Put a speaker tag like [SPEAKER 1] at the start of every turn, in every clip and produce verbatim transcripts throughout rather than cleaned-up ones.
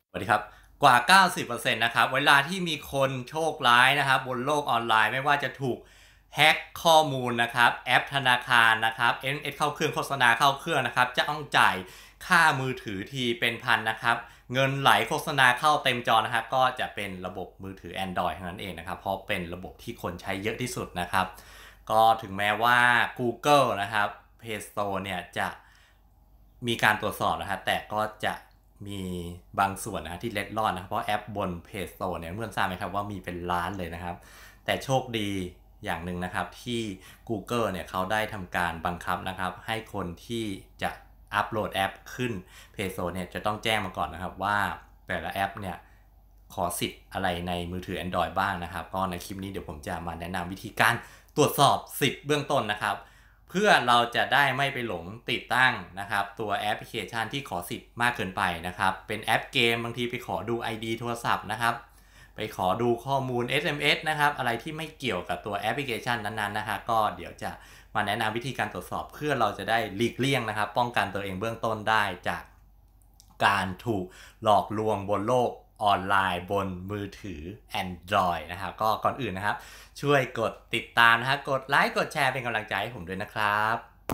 [SPEAKER 1] สวัสดีครับกว่า เก้าสิบเปอร์เซ็นต์ นะครับเวลาที่มีคนโชคร้ายนะครับบนโลกออนไลน์ไม่ว่าจะถูกแฮ็กข้อมูลนะครับแอปธนาคารนะครับ เอ็น เอส เข้าเครื่องโฆษณาเข้าเครื่องนะครับจะต้องจ่ายค่ามือถือทีเป็นพันนะครับเงินไหลโฆษณาเข้าเต็มจอนะครับก็จะเป็นระบบมือถือ Android เท่านั้นเองนะครับเพราะเป็นระบบที่คนใช้เยอะที่สุดนะครับก็ถึงแม้ว่า Google นะครับ Play Store เนี่ยจะมีการตรวจสอบนะครับแต่ก็จะมีบางส่วนนะที่เล็ดลอดนะเพราะแอปบน Play Store เนี่ยเพื่อนทราบไหมครับว่ามีเป็นล้านเลยนะครับแต่โชคดีอย่างหนึ่งนะครับที่ Google เนี่ยเขาได้ทำการบังคับนะครับให้คนที่จะอัปโหลดแอปขึ้น Play Store เนี่ยจะต้องแจ้งมาก่อนนะครับว่าแต่ละแอปเนี่ยขอสิทธิ์อะไรในมือถือ Android บ้างนะครับก็ในคลิปนี้เดี๋ยวผมจะมาแนะนำวิธีการตรวจสอบสิทธิ์เบื้องต้นนะครับเพื่อเราจะได้ไม่ไปหลงติดตั้งนะครับตัวแอปพลิเคชันที่ขอสิทธิ์มากเกินไปนะครับเป็นแอปเกมบางทีไปขอดู ไอ ดี โทรศัพท์นะครับไปขอดูข้อมูล เอส เอ็ม เอส นะครับอะไรที่ไม่เกี่ยวกับตัวแอปพลิเคชันนั้นๆนะคะก็เดี๋ยวจะมาแนะนำวิธีการตรวจสอบเพื่อเราจะได้หลีกเลี่ยงนะครับป้องกันตัวเองเบื้องต้นได้จากการถูกหลอกลวงบนโลกออนไลน์บนมือถือ Android นะครับก็ก่อนอื่นนะครับช่วยกดติดตามนะครับกดไลค์กดแชร์เป็นกำลังใจให้ผมด้วยนะครับ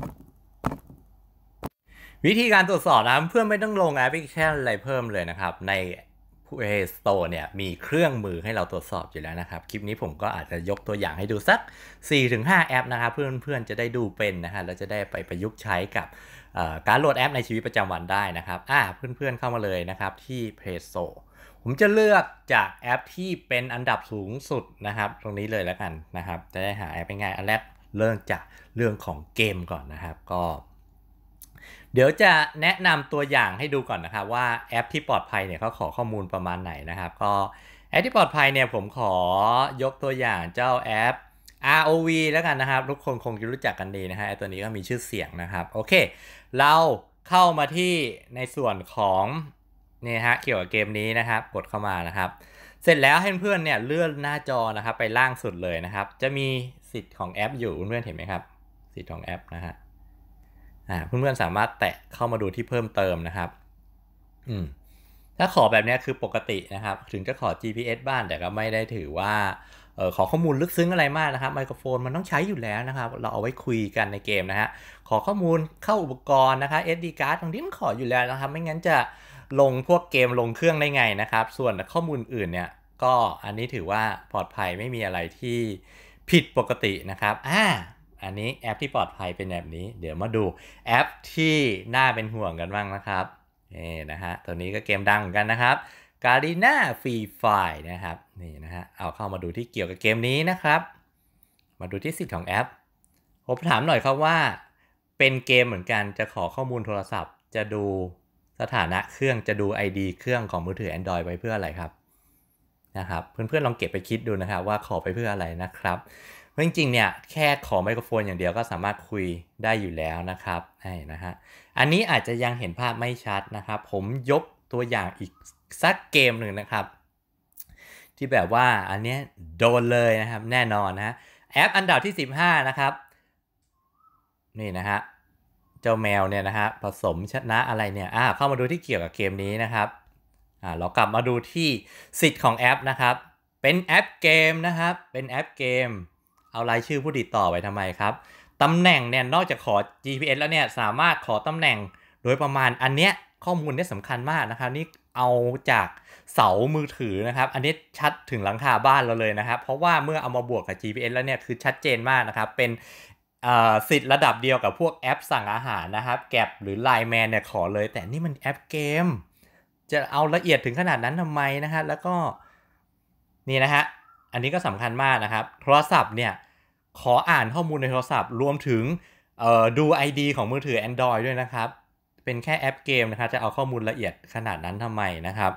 [SPEAKER 1] วิธีการตรวจสอบนะเพื่อนไม่ต้องลงแอปพลิเคชันอะไรเพิ่มเลยนะครับใน Play Store เนี่ยมีเครื่องมือให้เราตรวจสอบอยู่แล้วนะครับคลิปนี้ผมก็อาจจะยกตัวอย่างให้ดูสัก สี่ถึงห้า แอปนะครับเพื่อนๆจะได้ดูเป็นนะฮะแล้วจะได้ไปประยุกต์ใช้กับการโหลดแอปในชีวิตประจำวันได้นะครับอ่าเพื่อนๆเข้ามาเลยนะครับที่ Play Store ผมจะเลือกจากแอปที่เป็นอันดับสูงสุดนะครับตรงนี้เลยแล้วกันนะครับจะได้หาแอปง่ายๆอันแรกเริ่มจากเรื่องของเกมก่อนนะครับก็เดี๋ยวจะแนะนำตัวอย่างให้ดูก่อนนะครับว่าแอปที่ปลอดภัยเนี่ยเขาขอข้อมูลประมาณไหนนะครับก็แอปที่ปลอดภัยเนี่ยผมขอยกตัวอย่างเจ้าแอป อาร์ โอ วี แล้วกันนะครับทุกคนคงจะรู้จักกันดีนะฮะไอตัวนี้ก็มีชื่อเสียงนะครับโอเคเราเข้ามาที่ในส่วนของนี่ฮะเกี่ยวกับเกมนี้นะครับกดเข้ามานะครับเสร็จแล้วให้เพื่อนเนี่ยเลื่อนหน้าจอนะครับไปล่างสุดเลยนะครับจะมีสิทธิ์ของแอปอยู่เพื่อนเห็นไหมครับสิทธิ์ของแอปนะฮะเพื่อนๆสามารถแตะเข้ามาดูที่เพิ่มเติมนะครับอืมถ้าขอแบบนี้คือปกตินะครับถึงจะขอ จี พี เอส บ้างแต่ก็ไม่ได้ถือว่าออขอข้อมูลลึกซึ้งอะไรมากนะครับไมโครโฟนมันต้องใช้อยู่แล้วนะครับเราเอาไว้คุยกันในเกมนะฮะขอข้อมูลเข้าอุปกรณ์นะครับ เอส ดี card ตรงนี้มันขออยู่แล้วนะครับไม่งั้นจะลงพวกเกมลงเครื่องได้ไงนะครับส่วนข้อมูลอื่นเนี่ยก็อันนี้ถือว่าปลอดภัยไม่มีอะไรที่ผิดปกตินะครับอ่าอันนี้แอปที่ปลอดภัยเป็นแบบนี้เดี๋ยวมาดูแอปที่น่าเป็นห่วงกันบ้างนะครับนี่นะฮะตัวนี้ก็เกมดังเหมือนกันนะครับ Garena Free Fire นะครับนี่นะฮะเอาเข้ามาดูที่เกี่ยวกับเกมนี้นะครับมาดูที่สิทธิ์ของแอปผมถามหน่อยครับว่าเป็นเกมเหมือนกันจะขอข้อมูลโทรศัพท์จะดูสถานะเครื่องจะดู ไอ ดี เครื่องของมือถือ Android ไว้เพื่ออะไรครับนะครับเพื่อนๆลองเก็บไปคิดดูนะครับว่าขอไปเพื่ออะไรนะครับเพราะจริงๆเนี่ยแค่ขอไมโครโฟนอย่างเดียวก็สามารถคุยได้อยู่แล้วนะครับนี่นะฮะอันนี้อาจจะยังเห็นภาพไม่ชัดนะครับผมยกตัวอย่างอีกสักเกมหนึ่งนะครับที่แบบว่าอันนี้โดนเลยนะครับแน่นอนนะแอปอันดับที่สิบห้านะครับนี่นะฮะเจ้าแมวเนี่ยนะฮะผสมชนะอะไรเนี่ยอ่าเข้ามาดูที่เกี่ยวกับเกมนี้นะครับอ่าเรากลับมาดูที่สิทธิ์ของแอปนะครับเป็นแอปเกมนะครับเป็นแอปเกมเอารายชื่อผู้ติดต่อไว้ทำไมครับตำแหน่งเนี่ยนอกจากขอ จี พี เอส แล้วเนี่ยสามารถขอตำแหน่งโดยประมาณอันเนี้ยข้อมูลนี้สำคัญมากนะครับนี่เอาจากเสามือถือนะครับอันนี้ชัดถึงหลังคาบ้านเราเลยนะครับเพราะว่าเมื่อเอามาบวกกับ จี พี เอส แล้วเนี่ยคือชัดเจนมากนะครับเป็นสิทธิ์ระดับเดียวกับพวกแอปสั่งอาหารนะครับแก็บหรือ ไลน์ แมนเนี่ยขอเลยแต่นี่มันแอปเกมจะเอาละเอียดถึงขนาดนั้นทำไมนะฮะแล้วก็นี่นะฮะอันนี้ก็สำคัญมากนะครับโทรศัพท์เนี่ยขออ่านข้อมูลในโทรศัพท์รวมถึงดู ไอ ดี ของมือถือ Android ด้วยนะครับเป็นแค่แอปเกมนะครับจะเอาข้อมูลละเอียดขนาดนั้นทำไมนะครับ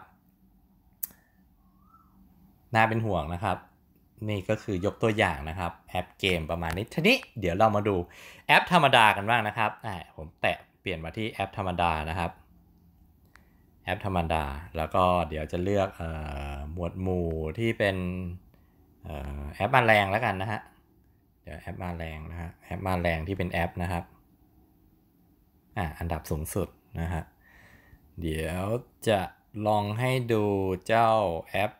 [SPEAKER 1] น่าเป็นห่วงนะครับนี่ก็คือยกตัวอย่างนะครับแอปเกมประมาณนี้ทีนี้เดี๋ยวเรามาดูแอปธรรมดากันบ้างนะครับอ่าผมแตะเปลี่ยนมาที่แอปธรรมดานะครับแอปธรรมดาแล้วก็เดี๋ยวจะเลือกเอ่อหมวดหมู่ที่เป็นเอ่อแอปมาแรงแล้วกันนะฮะเดี๋ยวแอปมาแรงนะฮะแอปมาแรงที่เป็นแอปนะครับอ่าอันดับสูงสุดนะฮะเดี๋ยวจะลองให้ดูเจ้าแอป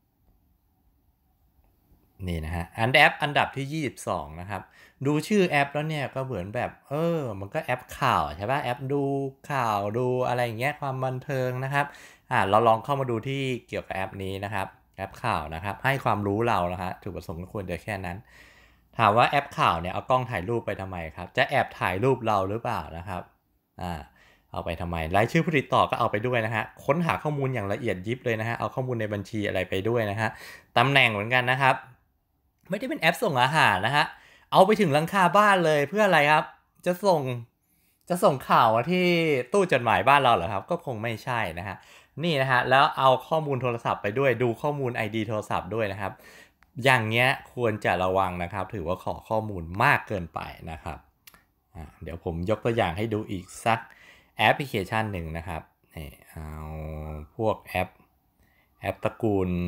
[SPEAKER 1] นี่นะฮะอันแอปอันดับที่ยี่สิบสองนะครับดูชื่อแอปแล้วเนี่ยก็เหมือนแบบเออมันก็แอปข่าวใช่ป่ะแอปดูข่าวดูอะไรอย่างเงี้ยความบันเทิงนะครับอ่าเราลองเข้ามาดูที่เกี่ยวกับแอปนี้นะครับแอปข่าวนะครับให้ความรู้เรานะฮะจุดประสงค์ก็ควรจะแค่นั้นถามว่าแอปข่าวเนี่ยเอากล้องถ่ายรูปไปทำไมครับจะแอบถ่ายรูปเราหรือเปล่านะครับอ่าเอาไปทำไมรายชื่อผู้ติดต่อก็เอาไปด้วยนะฮะค้นหาข้อมูลอย่างละเอียดยิบเลยนะฮะเอาข้อมูลในบัญชีอะไรไปด้วยนะฮะตำแหน่งเหมือนกันนะครับไม่ได้เป็นแอปส่งอาหารนะฮะเอาไปถึงหลังคาบ้านเลยเพื่ออะไรครับจะส่งจะส่งข่าวมาที่ตู้จดหมายบ้านเราเหรอครับก็คงไม่ใช่นะฮะนี่นะฮะแล้วเอาข้อมูลโทรศัพท์ไปด้วยดูข้อมูล ไอ ดี โทรศัพท์ด้วยนะครับอย่างเงี้ยควรจะระวังนะครับถือว่าขอข้อมูลมากเกินไปนะครับเดี๋ยวผมยกตัวอย่างให้ดูอีกสักแอปพลิเคชันหนึ่งนะครับนี่เอาพวกแอปแอปตระกูล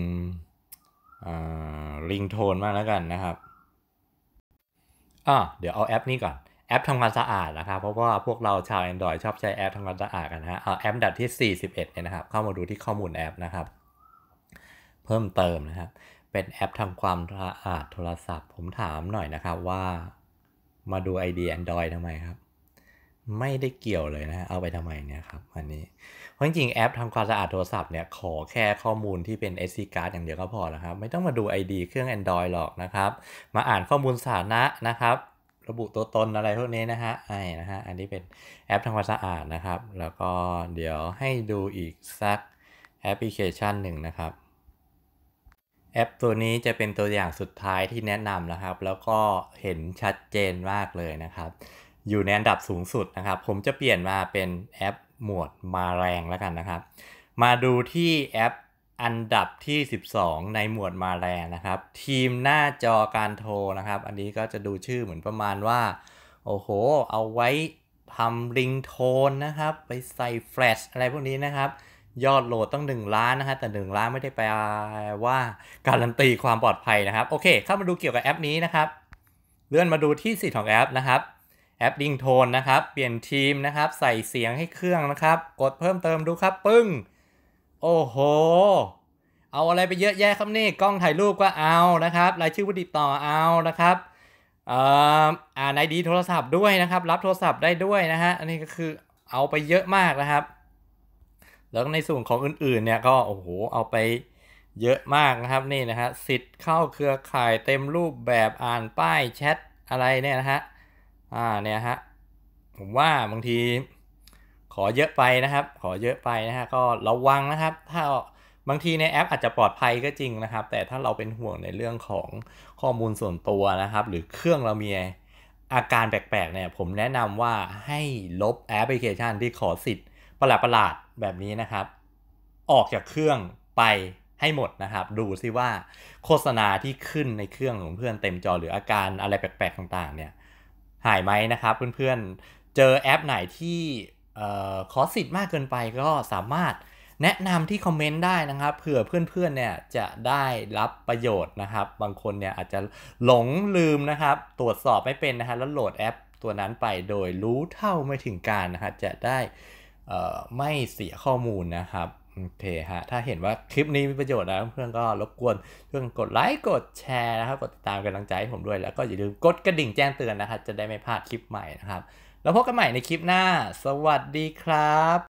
[SPEAKER 1] ริงโทนมากแล้วกันนะครับอ่ะเดี๋ยวเอาแอปนี้ก่อนแอปทำความสะอาดนะครับเพราะว่าพวกเราชาว Android ชอบใช้แอปทำความสะอาดกันนะฮะเอาแอปดับที่สี่สิบเอ็ดเนี่ยนะครับเข้ามาดูที่ข้อมูลแอปนะครับเพิ่มเติมนะครับเป็นแอปทำความสะอาดโทรศัพท์ผมถามหน่อยนะครับว่ามาดู ไอ ดี Android ทำไมครับไม่ได้เกี่ยวเลยนะฮะเอาไปทำไมเนี่ยครับอันนี้เพราะจริงๆแอปทำความสะอาดโทรศัพท์เนี่ยขอแค่ข้อมูลที่เป็น เอส ดี card อย่างเดียวก็พอแล้วครับไม่ต้องมาดู ไอ ดี เครื่อง Android หรอกนะครับมาอ่านข้อมูลสาธารณะนะครับระบุตัวตนอะไรพวกนี้นะฮะไอ้นะฮะอันนี้เป็นแอปทำความสะอาดนะครับแล้วก็เดี๋ยวให้ดูอีกสักแอปพลิเคชันหนึ่งนะครับแอปตัวนี้จะเป็นตัวอย่างสุดท้ายที่แนะนำนะครับแล้วก็เห็นชัดเจนมากเลยนะครับอยู่ในอันดับสูงสุดนะครับผมจะเปลี่ยนมาเป็นแอปหมวดมาแรงแล้วกันนะครับมาดูที่แอปอันดับที่สิบสองในหมวดมาแรงนะครับทีมหน้าจอการโทรนะครับอันนี้ก็จะดูชื่อเหมือนประมาณว่าโอ้โหเอาไว้ทำริงโทนนะครับไปใส่แฟลชอะไรพวกนี้นะครับยอดโหลดต้องหนึ่งล้านนะฮะแต่หนึ่งล้านไม่ได้แปลว่าการันตีความปลอดภัยนะครับโอเคเข้ามาดูเกี่ยวกับแอปนี้นะครับเลื่อนมาดูที่สิทธิ์ของแอปนะครับแอปริงโทนนะครับเปลี่ยนทีมนะครับใส่เสียงให้เครื่องนะครับกดเพิ่มเติมดูครับปึ้งโอ้โหเอาอะไรไปเยอะแยะครับนี่กล้องถ่ายรูปก็เอานะครับรายชื่อผู้ติดต่อเอานะครับอ่าอ่านไอดีโทรศัพท์ด้วยนะครับรับโทรศัพท์ได้ด้วยนะฮะอันนี้ก็คือเอาไปเยอะมากนะครับแล้วในส่วนของอื่นๆเนี่ยก็โอ้โหเอาไปเยอะมากนะครับนี่นะฮะสิทธิ์เข้าเครือข่ายเต็มรูปแบบอ่านป้ายแชทอะไรเนี่ยนะฮะอ่าเนี่ยฮะผมว่าบางทีขอเยอะไปนะครับขอเยอะไปนะฮะก็ระวังนะครับถ้าบางทีในแอปอาจจะปลอดภัยก็จริงนะครับแต่ถ้าเราเป็นห่วงในเรื่องของข้อมูลส่วนตัวนะครับหรือเครื่องเรามีอาการแปลกๆเนี่ยผมแนะนำว่าให้ลบแอปพลิเคชันที่ขอสิทธิ์ประหลาดๆแบบนี้นะครับออกจากเครื่องไปให้หมดนะครับดูซิว่าโฆษณาที่ขึ้นในเครื่องของเพื่อนเต็มจอหรืออาการอะไรแปลกๆต่างๆเนี่ยหายไหมนะครับเพื่อนๆเจอแอปไหนที่ขอสิทธิ์มากเกินไปก็สามารถแนะนำที่คอมเมนต์ได้นะครับเผื่อเพื่อนๆเนี่ยจะได้รับประโยชน์นะครับบางคนเนี่ยอาจจะหลงลืมนะครับตรวจสอบไม่เป็นนะฮะแล้วโหลดแอปตัวนั้นไปโดยรู้เท่าไม่ถึงการนะฮะจะได้ไม่เสียข้อมูลนะครับโอเคฮะถ้าเห็นว่าคลิปนี้มีประโยชน์นะเพื่อนก็รบกวนเพื่อนกดไลค์กดแชร์นะครับกดติดตามกำลังใจให้ผมด้วยแล้วก็อย่าลืมกดกระดิ่งแจ้งเตือนนะครับจะได้ไม่พลาดคลิปใหม่นะครับแล้วพบกันใหม่ในคลิปหน้าสวัสดีครับ